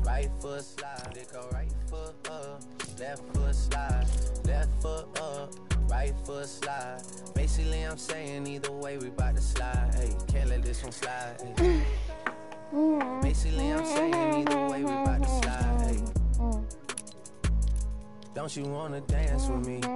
Right foot slide, it go right foot up, left foot slide, left foot up, right foot slide. Basically I'm saying either way we bout to slide. Hey, can't let this one slide. Hey. Basically I'm saying either way we bout to slide. Hey. Don't you wanna dance with me?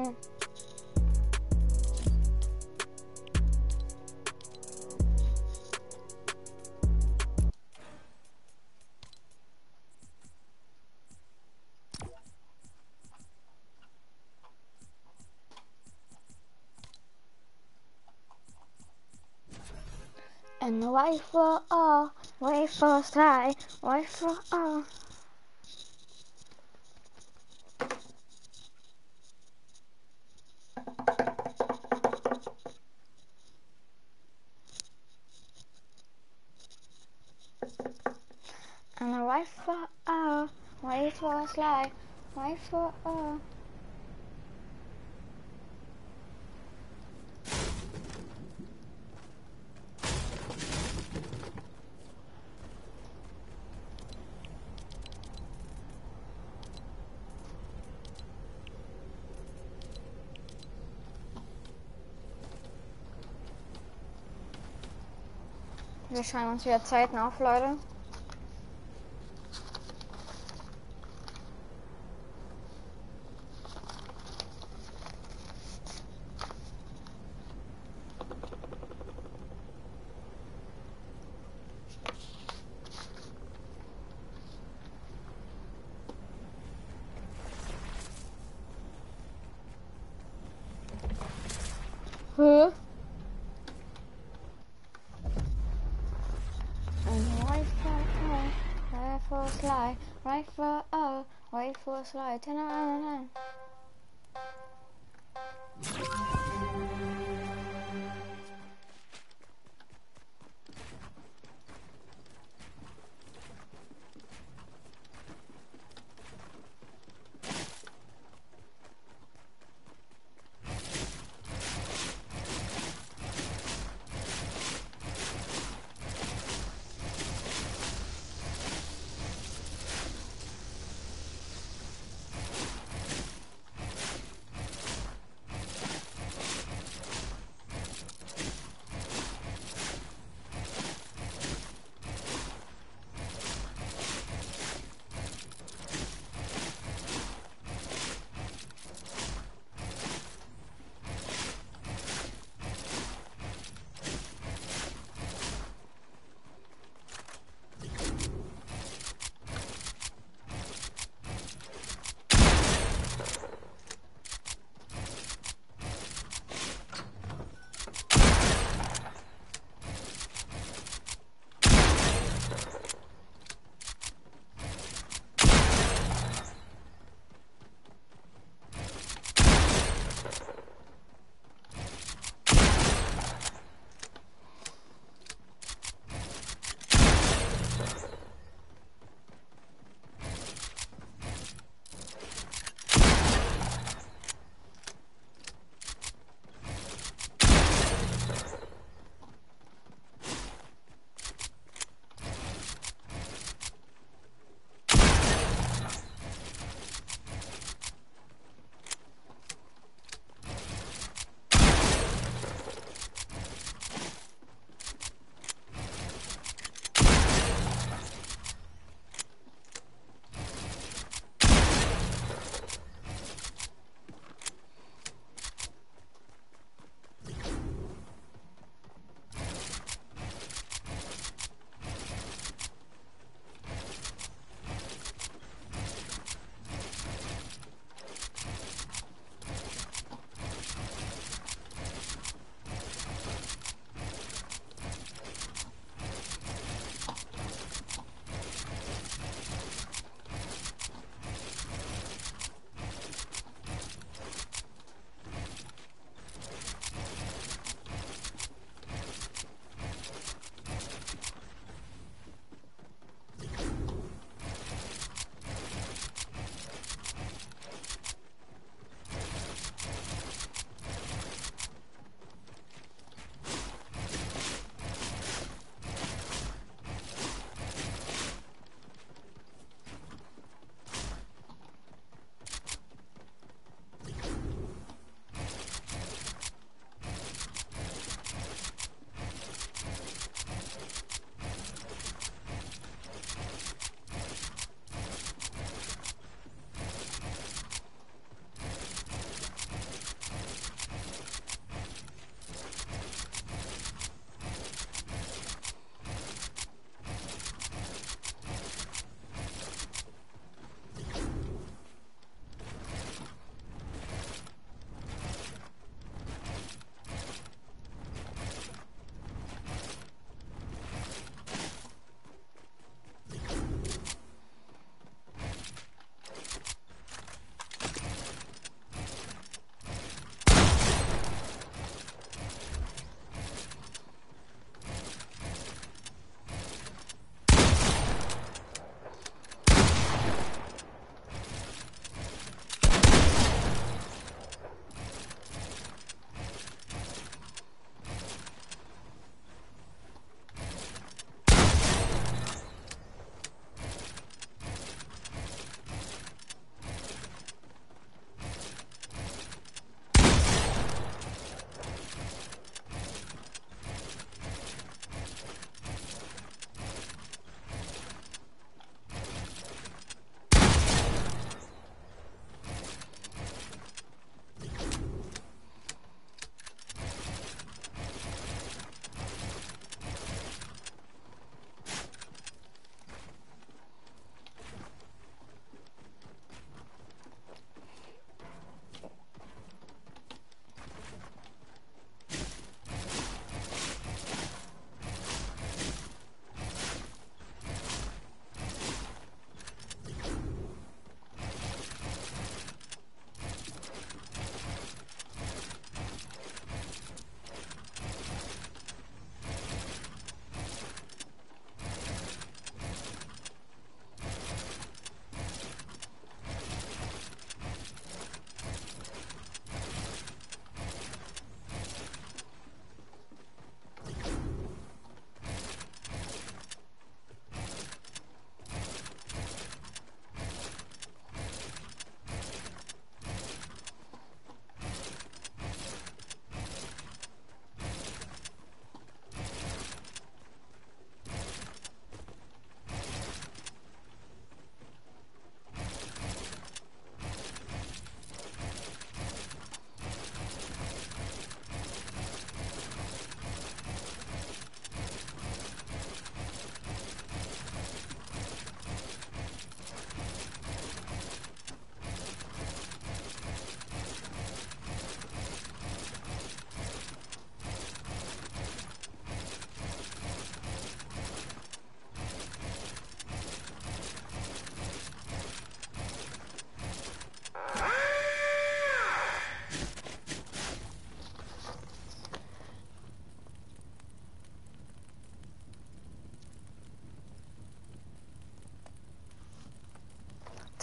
And the right foot up, right foot slide, right foot up. And the right foot up, right foot slide, right foot up. Wir schreiben uns wieder Zeiten auf, Leute. Huh? Right foot slide, right foot up, right foot slide, 10 out of 10.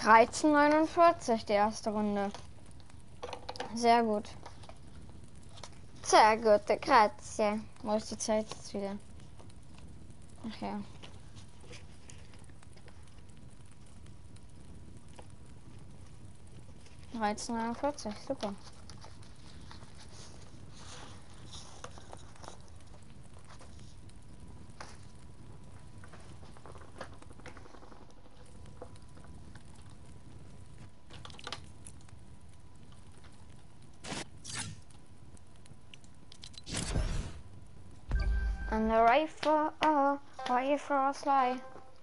13:49 die erste Runde. Sehr gut. Sehr gut, grazie. Wo ist die Zeit jetzt wieder? Ach ja. (13:49), super. And the rifle, rifle slide.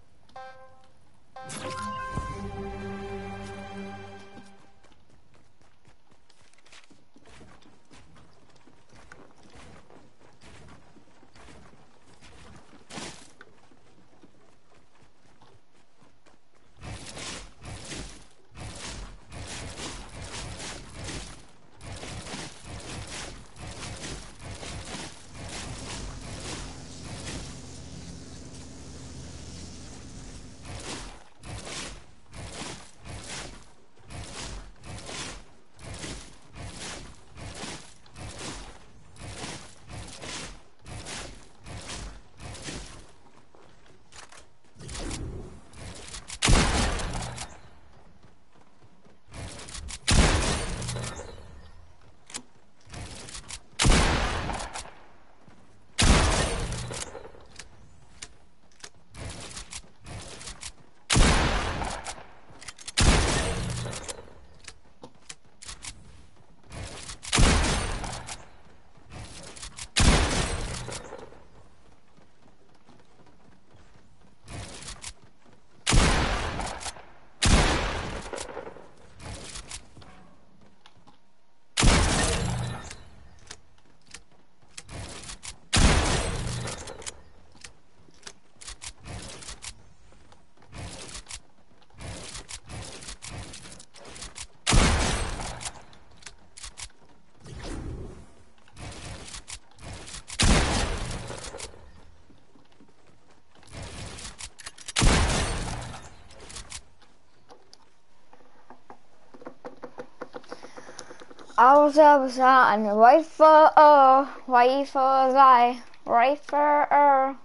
Also, eine Rifle, Rifle, sei, Rifle,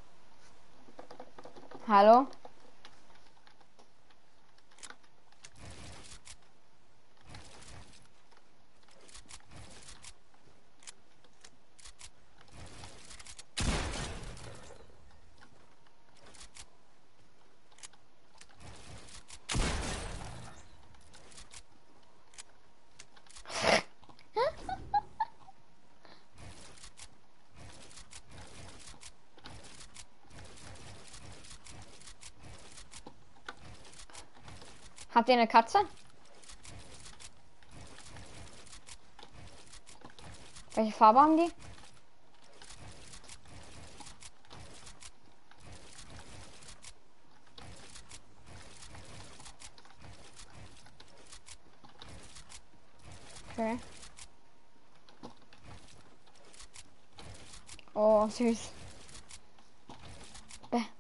Hallo? Habt ihr eine Katze? Welche Farbe haben die? Okay. Oh, süß. Bäh.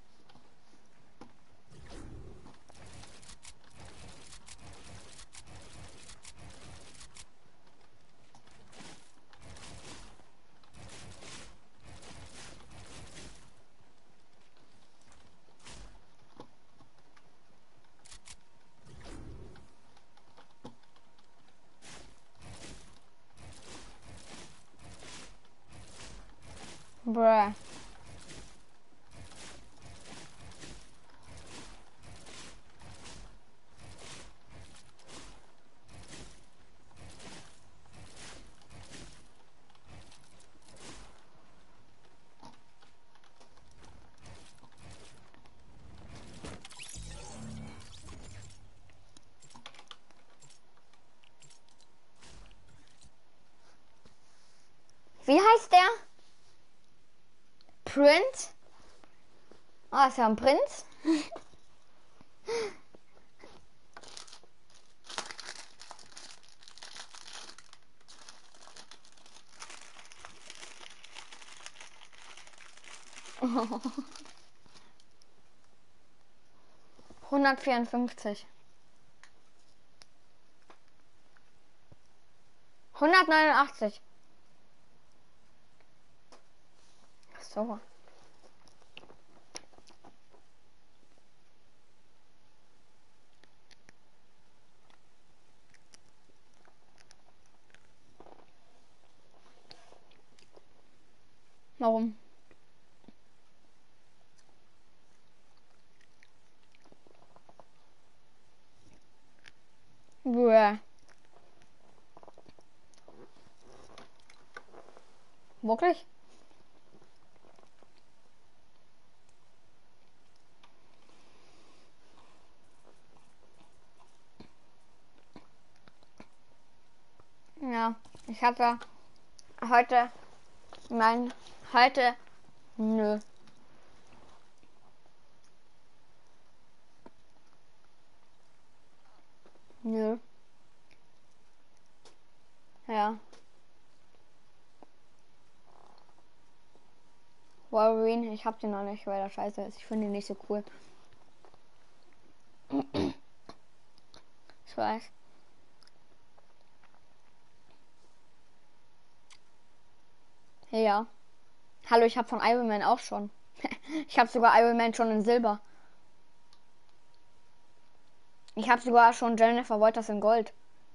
Bruh. Wie heißt der? Prince? Ah, ist ja ein Prinz. 154. 189. Ach so. Warum? Bäh. Wirklich? Ja, ich hatte heute nö. Nö. Ja. Wolverine, ich hab den noch nicht, weil der scheiße ist. Ich finde ihn nicht so cool. Ich weiß. Ja. Hallo, ich hab von Iron Man auch schon. Ich hab sogar Iron Man schon in Silber. Ich hab sogar schon Jennifer Walters in Gold.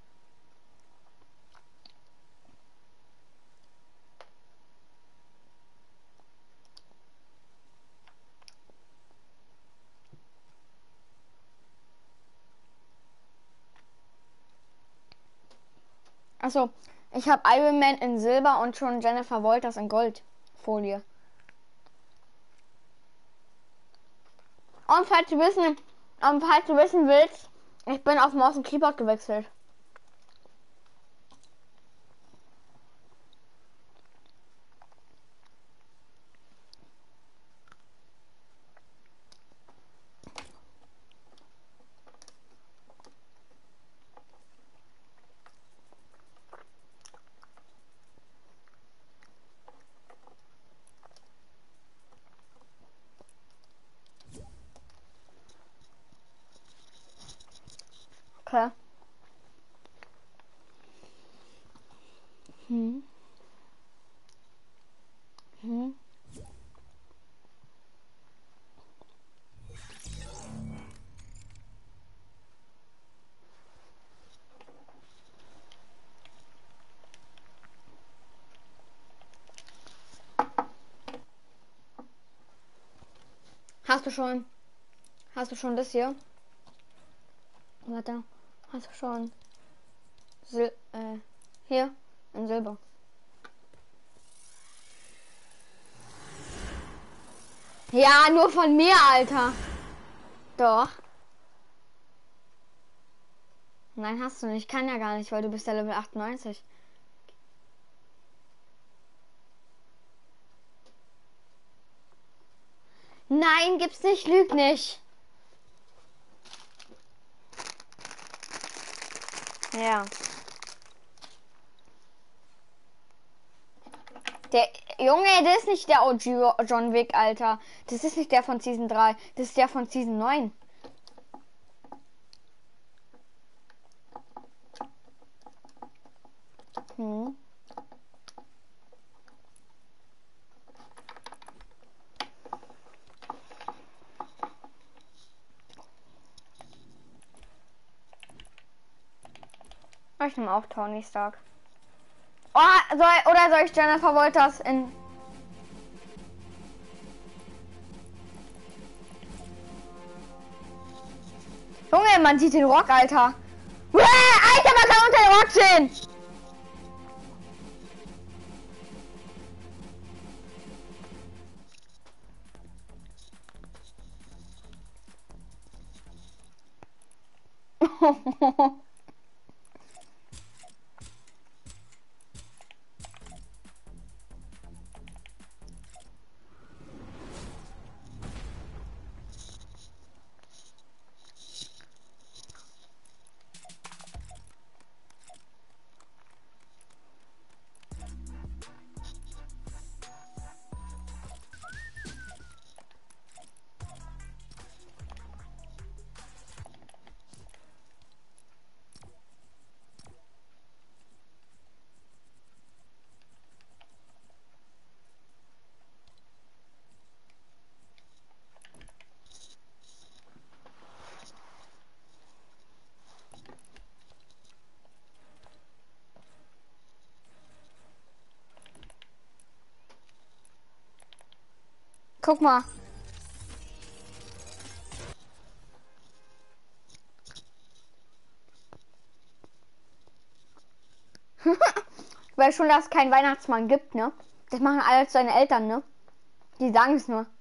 Also, ich habe Iron Man in Silber und schon Jennifer Walters in Goldfolie. Und falls du wissen willst, ich bin auf Maus und Keyboard gewechselt. Okay. Hast du schon das hier? Warte. Hast du schon hier in Silber. Ja, nur von mir, Alter. Doch. Nein, hast du nicht. Kann ja gar nicht, weil du bist ja Level 98. Nein, gibt's nicht. Lüg nicht. Ja. Der Junge, das ist nicht der OG John Wick, Alter. Das ist nicht der von Season 3. Das ist der von Season 9. Ich nehme auch Tony Stark. Oh, soll ich Jennifer Walters in... Junge, man sieht den Rock, Alter. Alter, man kann unter den Rock sehen. Guck mal. Weil schon, dass es keinen Weihnachtsmann gibt, ne? Das machen alle seine Eltern, ne? Die sagen es nur.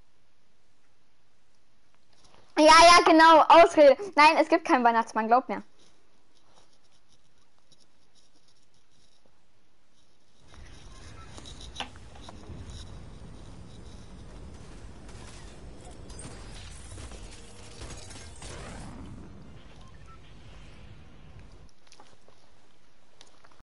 Ja, ja, genau, Ausrede. Nein, es gibt keinen Weihnachtsmann, glaub mir.